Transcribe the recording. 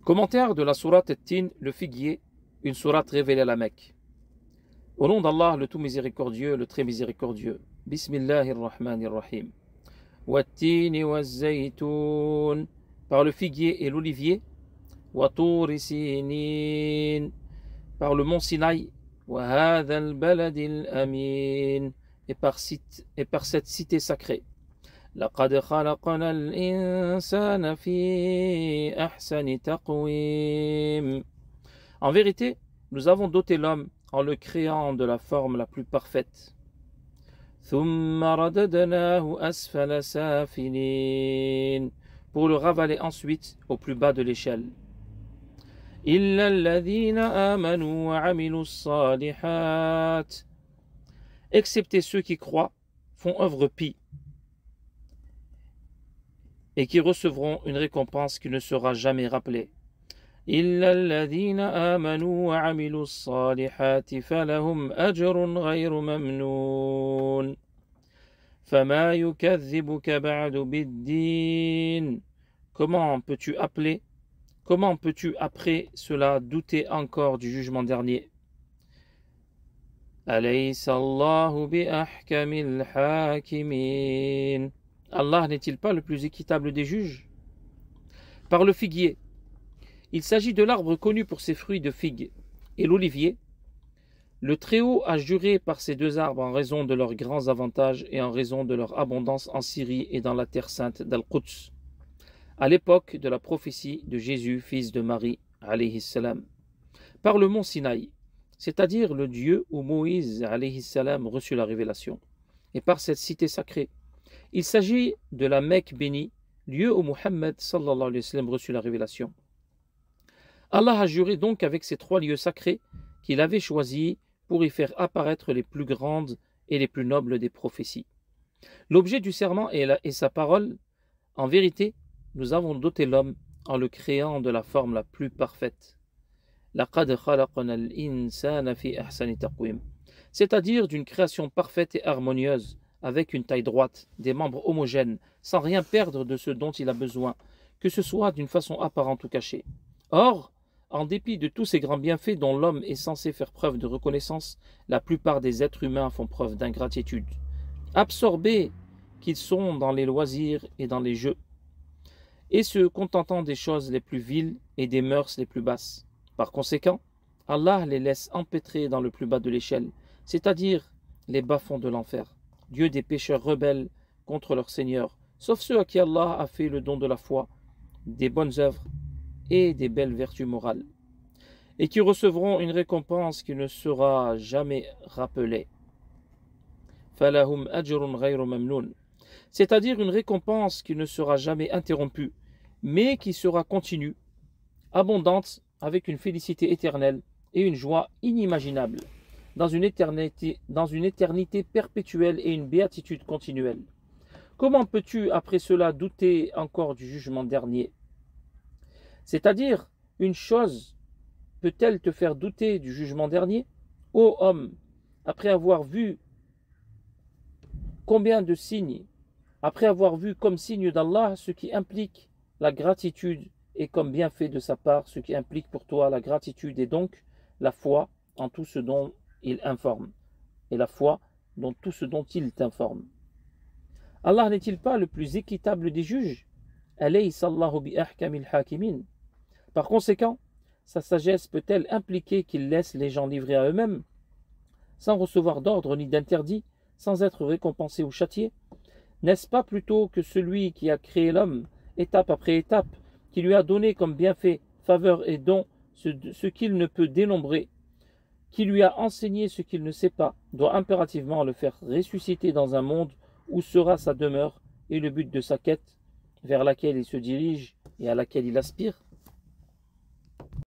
Commentaire de la sourate At-Tin, le figuier, une sourate révélée à la Mecque. Au nom d'Allah, le tout miséricordieux, le très miséricordieux. Bismillahirrahmanirrahim. Wat-tini waz-zaytoun, par le figuier et l'olivier. Wa-turi sinin, par le mont Sinaï. Wa hadha al-balad al-amin, et par cette cité sacrée. لقد خلقنا الإنسان في أحسن تقويم. En vérité, nous avons doté l'homme en le créant de la forme la plus parfaite. ثم رددناه أسفل سافلين, pour le ravaler ensuite au plus bas de l'échelle. إلا الذين آمنوا وعملوا الصالحات, excepté ceux qui croient, font œuvre pie, et qui recevront une récompense qui ne sera jamais rappelée. إِلَّا الَّذِينَ آمَنُوا وَعَمِلُوا الصَّالِحَاتِ فَلَهُمْ أَجْرٌ غَيْرُ مَمْنُونٍ فَمَا يُكَذِّبُكَ بَعْدُ بِالدِّينِ. Comment peux-tu après cela douter encore du jugement dernier? أَلَيْسَ اللَّهُ بِأَحْكَمِ الْحَاكِمِينَ. Allah n'est-il pas le plus équitable des juges? Par le figuier, il s'agit de l'arbre connu pour ses fruits de figues, et l'olivier. Le Très-Haut a juré par ces deux arbres en raison de leurs grands avantages et en raison de leur abondance en Syrie et dans la terre sainte d'Al-Quds, à l'époque de la prophétie de Jésus, fils de Marie, alayhi salam. Par le mont Sinaï, c'est-à-dire le Dieu où Moïse, alayhi salam, reçut la révélation, et par cette cité sacrée. Il s'agit de la Mecque bénie, lieu où Muhammad sallallahu alayhi wa sallam reçut la révélation. Allah a juré donc avec ces trois lieux sacrés qu'il avait choisis pour y faire apparaître les plus grandes et les plus nobles des prophéties. L'objet du serment est sa parole. En vérité, nous avons doté l'homme en le créant de la forme la plus parfaite. لَقَدْ خَلَقْنَا الْإِنسَانَ فِي أَحْسَنِ تَقْوِيمٍ, c'est-à-dire d'une création parfaite et harmonieuse, avec une taille droite, des membres homogènes, sans rien perdre de ce dont il a besoin, que ce soit d'une façon apparente ou cachée. Or, en dépit de tous ces grands bienfaits dont l'homme est censé faire preuve de reconnaissance, la plupart des êtres humains font preuve d'ingratitude, absorbés qu'ils sont dans les loisirs et dans les jeux, et se contentant des choses les plus viles et des mœurs les plus basses. Par conséquent, Allah les laisse empêtrer dans le plus bas de l'échelle, c'est-à-dire les bas-fonds de l'enfer. Dieu des pécheurs rebelles contre leur Seigneur, sauf ceux à qui Allah a fait le don de la foi, des bonnes œuvres et des belles vertus morales, et qui recevront une récompense qui ne sera jamais rappelée. فَلَهُمْ أَجْرٌ غَيْرُ مَمْنُونٍ, c'est-à-dire une récompense qui ne sera jamais interrompue, mais qui sera continue, abondante, avec une félicité éternelle et une joie inimaginable, dans une éternité perpétuelle et une béatitude continuelle. Comment peux-tu après cela douter encore du jugement dernier? C'est-à-dire, une chose peut-elle te faire douter du jugement dernier? Ô homme, après avoir vu combien de signes, après avoir vu comme signe d'Allah ce qui implique la gratitude et comme bienfait de sa part ce qui implique pour toi la gratitude et donc la foi en tout ce dont il informe, et la foi dans tout ce dont il t'informe. Allah n'est-il pas le plus équitable des juges? Alaysa Allahu bi ahkamil hakimin. Par conséquent, sa sagesse peut-elle impliquer qu'il laisse les gens livrés à eux-mêmes, sans recevoir d'ordre ni d'interdit, sans être récompensés ou châtiés? N'est-ce pas plutôt que celui qui a créé l'homme, étape après étape, qui lui a donné comme bienfait, faveur et don ce qu'il ne peut dénombrer, qui lui a enseigné ce qu'il ne sait pas, doit impérativement le faire ressusciter dans un monde où sera sa demeure et le but de sa quête, vers laquelle il se dirige et à laquelle il aspire?